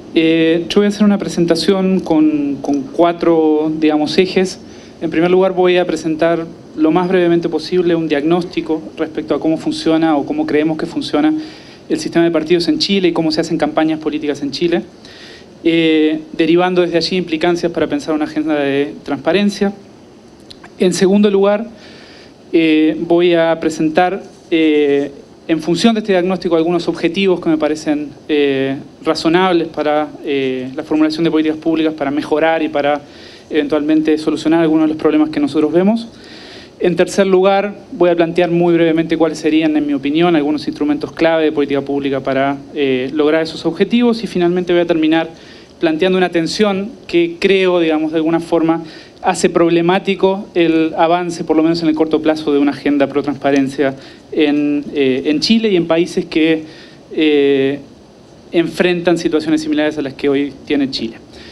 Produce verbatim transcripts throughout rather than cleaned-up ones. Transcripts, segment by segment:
Eh, yo voy a hacer una presentación con, con cuatro, digamos, ejes. En primer lugar, voy a presentar lo más brevemente posible un diagnóstico respecto a cómo funciona o cómo creemos que funciona el sistema de partidos en Chile y cómo se hacen campañas políticas en Chile, eh, derivando desde allí implicancias para pensar una agenda de transparencia. En segundo lugar, eh, voy a presentar, eh, en función de este diagnóstico, algunos objetivos que me parecen eh, razonables para eh, la formulación de políticas públicas, para mejorar y para eventualmente solucionar algunos de los problemas que nosotros vemos. En tercer lugar, voy a plantear muy brevemente cuáles serían, en mi opinión, algunos instrumentos clave de política pública para eh, lograr esos objetivos. Y finalmente voy a terminar planteando una tensión que creo, digamos, de alguna forma, hace problemático el avance, por lo menos en el corto plazo, de una agenda pro transparencia en, eh, en Chile y en países que eh, enfrentan situaciones similares a las que hoy tiene Chile.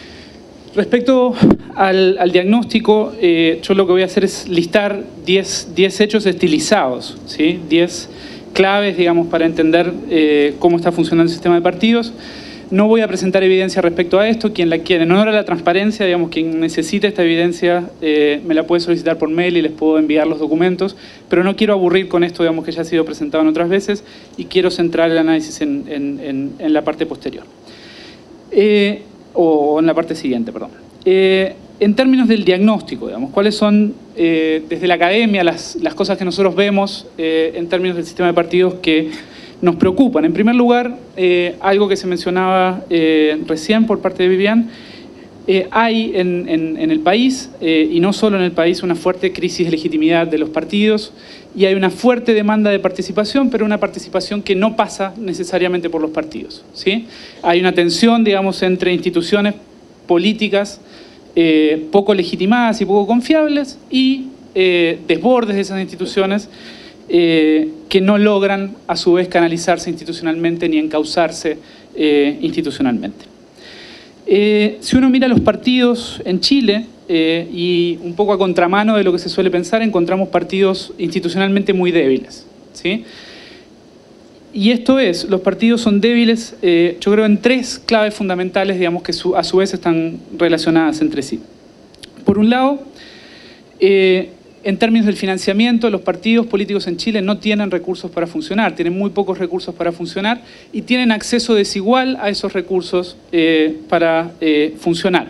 Respecto al, al diagnóstico, eh, yo lo que voy a hacer es listar diez hechos estilizados, ¿sí? diez claves, digamos, para entender eh, cómo está funcionando el sistema de partidos. No voy a presentar evidencia respecto a esto. Quien la quiera, en honor a la transparencia, digamos, quien necesite esta evidencia eh, me la puede solicitar por mail y les puedo enviar los documentos, pero no quiero aburrir con esto, digamos, que ya ha sido presentado en otras veces, y quiero centrar el análisis en, en, en, en la parte posterior. Eh, o en la parte siguiente, perdón. Eh, en términos del diagnóstico, digamos, ¿cuáles son, eh, desde la academia, las, las cosas que nosotros vemos eh, en términos del sistema de partidos que nos preocupan? En primer lugar, eh, algo que se mencionaba eh, recién por parte de Vivian, eh, hay en, en, en el país, eh, y no solo en el país, una fuerte crisis de legitimidad de los partidos, y hay una fuerte demanda de participación, pero una participación que no pasa necesariamente por los partidos, ¿sí? Hay una tensión, digamos, entre instituciones políticas eh, poco legitimadas y poco confiables y eh, desbordes de esas instituciones eh, que no logran, a su vez, canalizarse institucionalmente ni encauzarse eh, institucionalmente. Eh, si uno mira los partidos en Chile, eh, y un poco a contramano de lo que se suele pensar, encontramos partidos institucionalmente muy débiles, ¿sí? Y esto es, los partidos son débiles, eh, yo creo, en tres claves fundamentales, digamos, que su, a su vez están relacionadas entre sí. Por un lado, eh, en términos del financiamiento, los partidos políticos en Chile no tienen recursos para funcionar, tienen muy pocos recursos para funcionar y tienen acceso desigual a esos recursos eh, para eh, funcionar.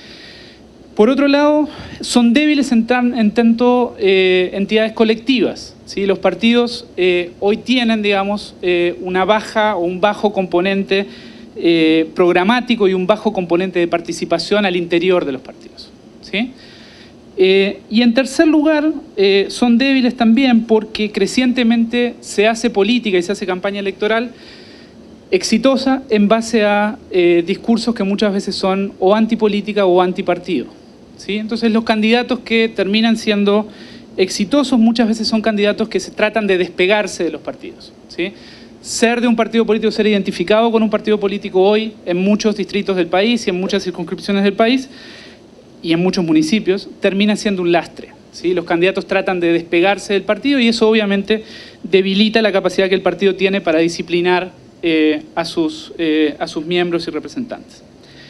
Por otro lado, son débiles en, tan, en tanto eh, entidades colectivas, ¿sí? Los partidos eh, hoy tienen, digamos, eh, una baja o un bajo componente eh, programático y un bajo componente de participación al interior de los partidos, ¿sí? Eh, y en tercer lugar, eh, son débiles también porque crecientemente se hace política y se hace campaña electoral exitosa en base a eh, discursos que muchas veces son o antipolítica o antipartido, ¿sí? Entonces los candidatos que terminan siendo exitosos muchas veces son candidatos que se tratan de despegarse de los partidos, ¿sí? Ser de un partido político, ser identificado con un partido político hoy en muchos distritos del país y en muchas circunscripciones del país y en muchos municipios, termina siendo un lastre, ¿sí? Los candidatos tratan de despegarse del partido y eso obviamente debilita la capacidad que el partido tiene para disciplinar eh, a, sus, eh, a sus miembros y representantes.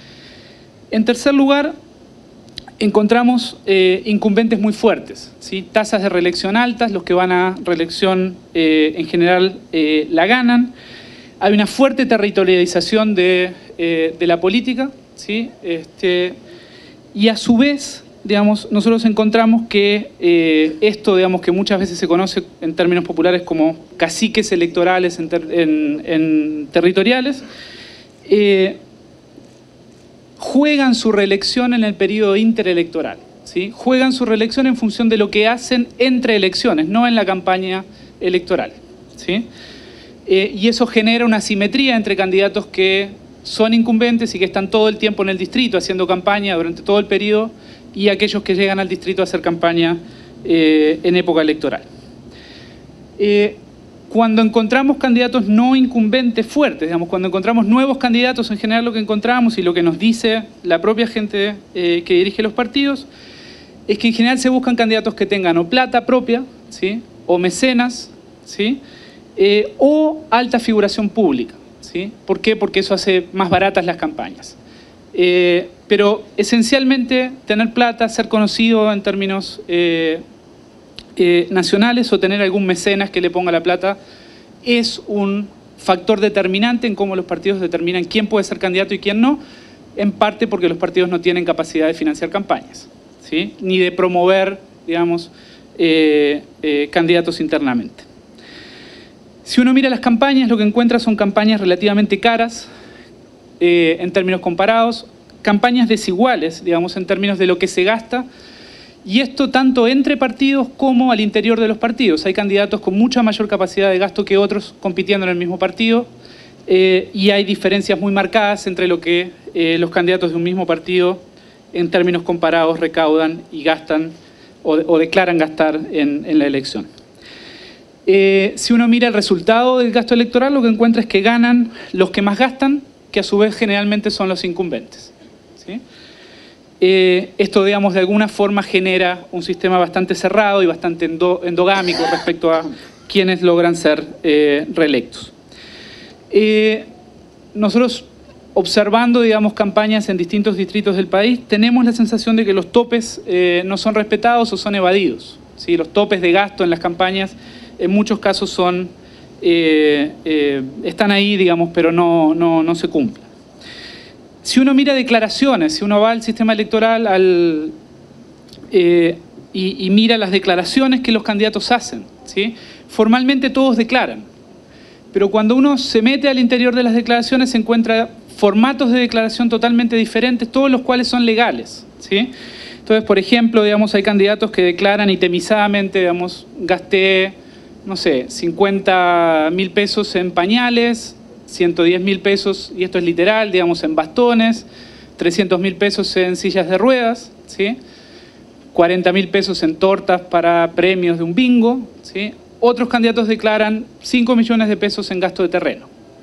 En tercer lugar, encontramos eh, incumbentes muy fuertes, ¿sí? Tasas de reelección altas, los que van a reelección eh, en general eh, la ganan. Hay una fuerte territorialización de, eh, de la política, ¿sí? Este, y a su vez, digamos, nosotros encontramos que eh, esto, digamos, que muchas veces se conoce en términos populares como caciques electorales en, ter en, en territoriales, eh, juegan su reelección en el periodo interelectoral, ¿sí? Juegan su reelección en función de lo que hacen entre elecciones, no en la campaña electoral, ¿sí? Eh, y eso genera una asimetría entre candidatos que son incumbentes y que están todo el tiempo en el distrito haciendo campaña durante todo el periodo y aquellos que llegan al distrito a hacer campaña eh, en época electoral. Eh, Cuando encontramos candidatos no incumbentes fuertes, digamos, cuando encontramos nuevos candidatos, en general lo que encontramos y lo que nos dice la propia gente eh, que dirige los partidos, es que en general se buscan candidatos que tengan o plata propia, ¿sí? O mecenas, ¿sí? Eh, o alta figuración pública, ¿sí? ¿Por qué? Porque eso hace más baratas las campañas. Eh, pero esencialmente tener plata, ser conocido en términos eh, eh, nacionales o tener algún mecenas que le ponga la plata es un factor determinante en cómo los partidos determinan quién puede ser candidato y quién no, en parte porque los partidos no tienen capacidad de financiar campañas, ¿sí? Ni de promover, digamos, eh, eh, candidatos internamente. Si uno mira las campañas, lo que encuentra son campañas relativamente caras, eh, en términos comparados, campañas desiguales, digamos, en términos de lo que se gasta, y esto tanto entre partidos como al interior de los partidos. Hay candidatos con mucha mayor capacidad de gasto que otros compitiendo en el mismo partido, eh, y hay diferencias muy marcadas entre lo que eh, los candidatos de un mismo partido, en términos comparados, recaudan y gastan o, o declaran gastar en, en la elección. Eh, si uno mira el resultado del gasto electoral, lo que encuentra es que ganan los que más gastan, que a su vez generalmente son los incumbentes, ¿sí? Eh, esto, digamos, de alguna forma genera un sistema bastante cerrado y bastante endo, endogámico respecto a quienes logran ser eh, reelectos. Eh, nosotros, observando, digamos, campañas en distintos distritos del país, tenemos la sensación de que los topes eh, no son respetados o son evadidos, ¿sí? Los topes de gasto en las campañas en muchos casos son, eh, eh, están ahí, digamos, pero no, no, no se cumplen. Si uno mira declaraciones, si uno va al sistema electoral al, eh, y, y mira las declaraciones que los candidatos hacen, ¿sí? Formalmente todos declaran, pero cuando uno se mete al interior de las declaraciones se encuentra formatos de declaración totalmente diferentes, todos los cuales son legales, ¿sí? Entonces, por ejemplo, digamos, hay candidatos que declaran itemizadamente, digamos, gasté, no sé, cincuenta mil pesos en pañales, ciento diez mil pesos, y esto es literal, digamos, en bastones, trescientos mil pesos en sillas de ruedas, ¿sí? cuarenta mil pesos en tortas para premios de un bingo, ¿sí? Otros candidatos declaran cinco millones de pesos en gasto de terreno.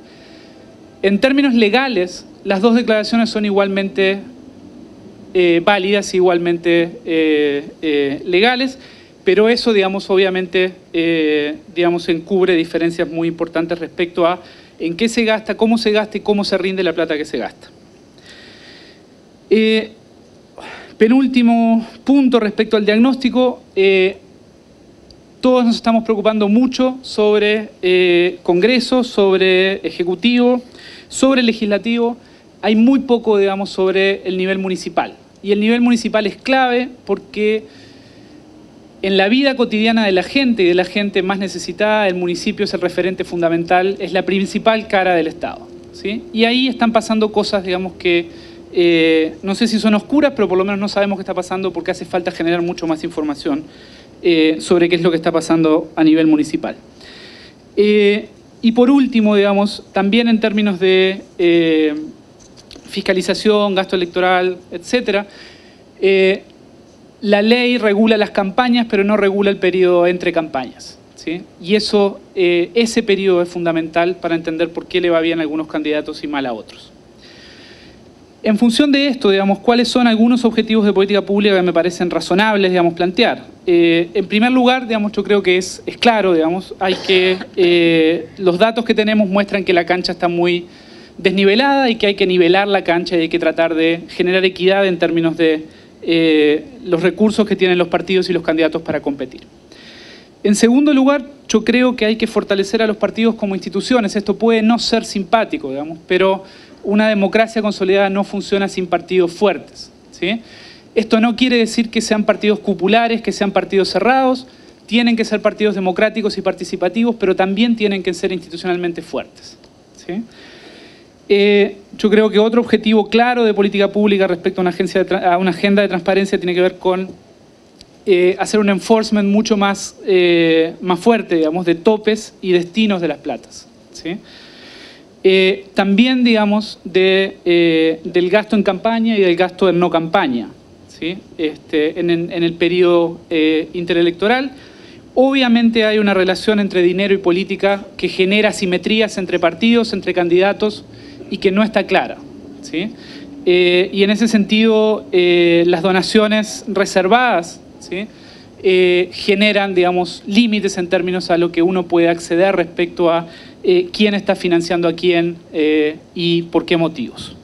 En términos legales, las dos declaraciones son igualmente eh, válidas, igualmente eh, eh, legales, pero eso, digamos, obviamente, eh, digamos, encubre diferencias muy importantes respecto a en qué se gasta, cómo se gasta y cómo se rinde la plata que se gasta. Eh, penúltimo punto respecto al diagnóstico, eh, todos nos estamos preocupando mucho sobre eh, Congreso, sobre Ejecutivo, sobre Legislativo. Hay muy poco, digamos, sobre el nivel municipal. Y el nivel municipal es clave porque en la vida cotidiana de la gente y de la gente más necesitada, el municipio es el referente fundamental, es la principal cara del Estado, ¿sí? Y ahí están pasando cosas, digamos, que eh, no sé si son oscuras, pero por lo menos no sabemos qué está pasando porque hace falta generar mucho más información eh, sobre qué es lo que está pasando a nivel municipal. Eh, y por último, digamos, también en términos de eh, fiscalización, gasto electoral, etcétera, eh, la ley regula las campañas, pero no regula el periodo entre campañas, ¿sí? Y eso, eh, ese periodo es fundamental para entender por qué le va bien a algunos candidatos y mal a otros. En función de esto, digamos, ¿cuáles son algunos objetivos de política pública que me parecen razonables, digamos, plantear? Eh, en primer lugar, digamos, yo creo que es, es claro, digamos, hay que, eh, los datos que tenemos muestran que la cancha está muy desnivelada y que hay que nivelar la cancha y hay que tratar de generar equidad en términos de Eh, los recursos que tienen los partidos y los candidatos para competir. En segundo lugar, yo creo que hay que fortalecer a los partidos como instituciones. Esto puede no ser simpático, digamos, pero una democracia consolidada no funciona sin partidos fuertes, ¿sí? Esto no quiere decir que sean partidos cupulares, que sean partidos cerrados. Tienen que ser partidos democráticos y participativos, pero también tienen que ser institucionalmente fuertes, ¿sí? Eh, yo creo que otro objetivo claro de política pública respecto a una, agencia de a una agenda de transparencia tiene que ver con eh, hacer un enforcement mucho más, eh, más fuerte, digamos, de topes y destinos de las platas, ¿sí? Eh, también, digamos, de, eh, del gasto en campaña y del gasto en no campaña, ¿sí? Este, en, en, en el periodo eh, interelectoral. Obviamente hay una relación entre dinero y política que genera asimetrías entre partidos, entre candidatos, y que no está clara, ¿sí? Eh, y en ese sentido, eh, las donaciones reservadas, ¿sí? eh, generan, digamos, límites en términos a lo que uno puede acceder respecto a eh, quién está financiando a quién eh, y por qué motivos.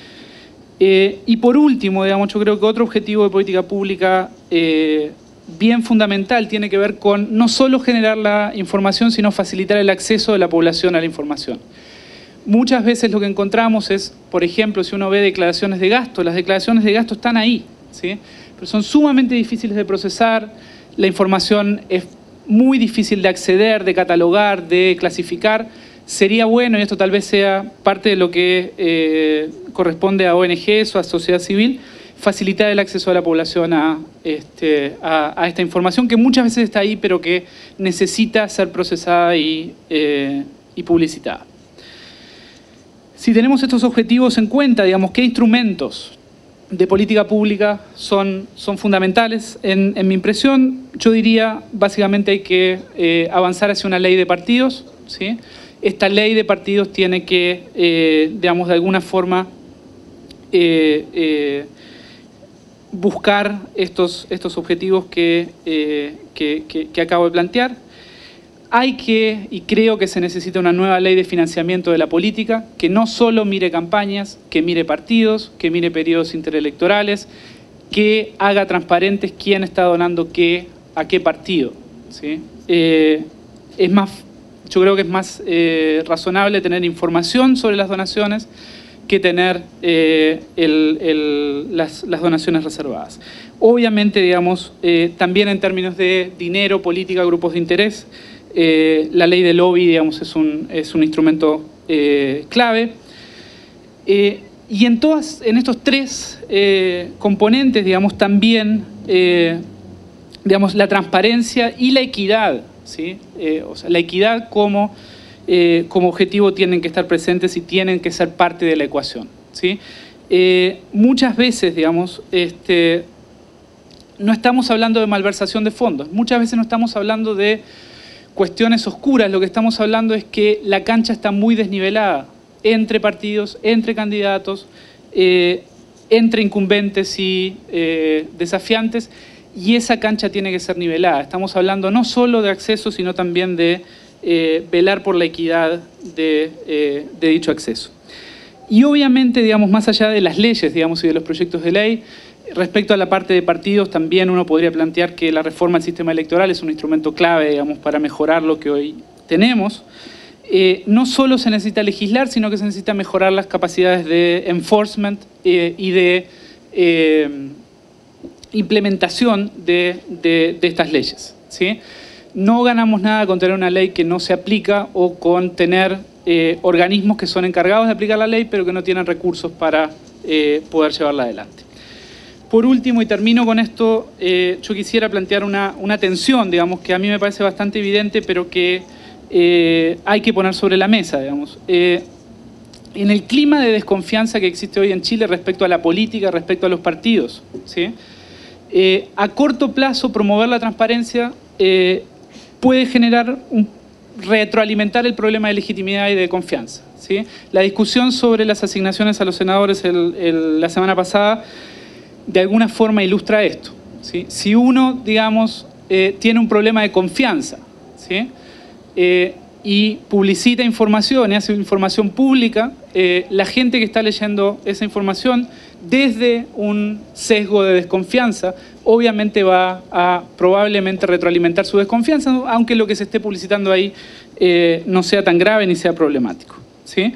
Eh, y por último, digamos, yo creo que otro objetivo de política pública eh, bien fundamental tiene que ver con no solo generar la información, sino facilitar el acceso de la población a la información. Muchas veces lo que encontramos es, por ejemplo, si uno ve declaraciones de gasto, las declaraciones de gasto están ahí, ¿sí? Pero son sumamente difíciles de procesar, la información es muy difícil de acceder, de catalogar, de clasificar. Sería bueno, y esto tal vez sea parte de lo que eh, corresponde a O N Ges o a sociedad civil, facilitar el acceso de la población a, este, a, a esta información que muchas veces está ahí, pero que necesita ser procesada y, eh, y publicitada. Si tenemos estos objetivos en cuenta, digamos, ¿qué instrumentos de política pública son, son fundamentales? En, en mi impresión, yo diría, básicamente hay que eh, avanzar hacia una ley de partidos, ¿sí? Esta ley de partidos tiene que, eh, digamos, de alguna forma eh, eh, buscar estos, estos objetivos que, eh, que, que, que acabo de plantear. Hay que, y creo que se necesita una nueva ley de financiamiento de la política, que no solo mire campañas, que mire partidos, que mire periodos interelectorales, que haga transparentes quién está donando qué a qué partido, ¿sí? Eh, es más, yo creo que es más eh, razonable tener información sobre las donaciones que tener eh, el, el, las, las donaciones reservadas. Obviamente, digamos, eh, también en términos de dinero, política, grupos de interés, eh, la ley del lobby, digamos, es un, es un instrumento eh, clave. Eh, y en, todas, en estos tres eh, componentes, digamos, también, eh, digamos, la transparencia y la equidad, ¿sí? Eh, o sea, la equidad como... Eh, como objetivo tienen que estar presentes y tienen que ser parte de la ecuación, ¿sí? Eh, muchas veces, digamos, este, no estamos hablando de malversación de fondos, muchas veces no estamos hablando de cuestiones oscuras, lo que estamos hablando es que la cancha está muy desnivelada entre partidos, entre candidatos, eh, entre incumbentes y eh, desafiantes, y esa cancha tiene que ser nivelada. Estamos hablando no solo de acceso, sino también de Eh, velar por la equidad de, eh, de dicho acceso. Y obviamente, digamos, más allá de las leyes, digamos, y de los proyectos de ley, respecto a la parte de partidos, también uno podría plantear que la reforma del sistema electoral es un instrumento clave, digamos, para mejorar lo que hoy tenemos. Eh, no solo se necesita legislar, sino que se necesita mejorar las capacidades de enforcement eh, y de eh, implementación de, de, de estas leyes, ¿sí? No ganamos nada con tener una ley que no se aplica o con tener eh, organismos que son encargados de aplicar la ley pero que no tienen recursos para eh, poder llevarla adelante. Por último, y termino con esto, eh, yo quisiera plantear una, una tensión, digamos, que a mí me parece bastante evidente, pero que eh, hay que poner sobre la mesa, digamos. Eh, en el clima de desconfianza que existe hoy en Chile respecto a la política, respecto a los partidos, ¿sí? Eh, a corto plazo promover la transparencia eh, puede generar un, retroalimentar el problema de legitimidad y de confianza, ¿sí? La discusión sobre las asignaciones a los senadores el, el, la semana pasada de alguna forma ilustra esto, ¿sí? Si uno, digamos, eh, tiene un problema de confianza, ¿sí? eh, y publicita información y hace información pública, eh, la gente que está leyendo esa información desde un sesgo de desconfianza, obviamente va a probablemente retroalimentar su desconfianza, aunque lo que se esté publicitando ahí eh, no sea tan grave ni sea problemático, ¿sí?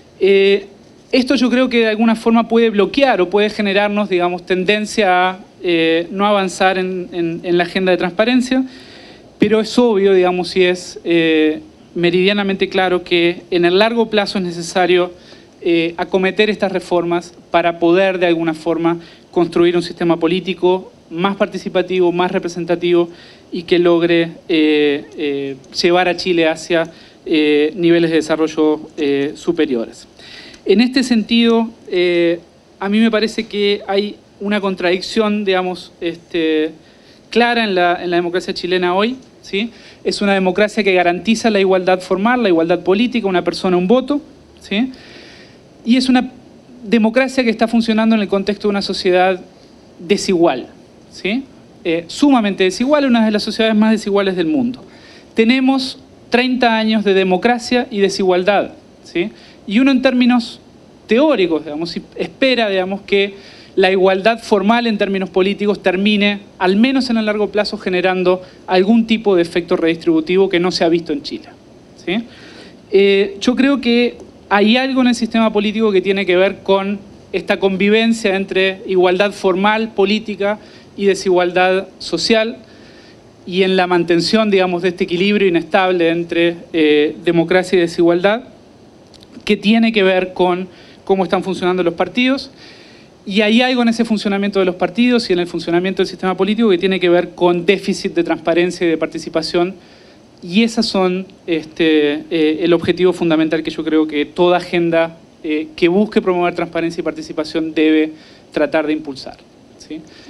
Eh, esto yo creo que de alguna forma puede bloquear o puede generarnos, digamos, tendencia a eh, no avanzar en, en, en la agenda de transparencia, pero es obvio, digamos, y es eh, meridianamente claro que en el largo plazo es necesario Eh, acometer estas reformas para poder de alguna forma construir un sistema político más participativo, más representativo y que logre eh, eh, llevar a Chile hacia eh, niveles de desarrollo eh, superiores. En este sentido, eh, a mí me parece que hay una contradicción, digamos, este, clara en la, en la democracia chilena hoy, ¿sí? Es una democracia que garantiza la igualdad formal, la igualdad política, una persona, un voto, ¿sí? Y es una democracia que está funcionando en el contexto de una sociedad desigual, ¿sí? Eh, sumamente desigual, una de las sociedades más desiguales del mundo. Tenemos treinta años de democracia y desigualdad, ¿sí? Y uno en términos teóricos, digamos, espera, digamos, que la igualdad formal en términos políticos termine, al menos en el largo plazo, generando algún tipo de efecto redistributivo que no se ha visto en Chile, ¿sí? Eh, yo creo que hay algo en el sistema político que tiene que ver con esta convivencia entre igualdad formal, política, y desigualdad social, y en la mantención, digamos, de este equilibrio inestable entre eh, democracia y desigualdad, que tiene que ver con cómo están funcionando los partidos. Y hay algo en ese funcionamiento de los partidos y en el funcionamiento del sistema político que tiene que ver con déficit de transparencia y de participación. Y esos son este, eh, el objetivo fundamental que yo creo que toda agenda eh, que busque promover transparencia y participación debe tratar de impulsar, ¿sí?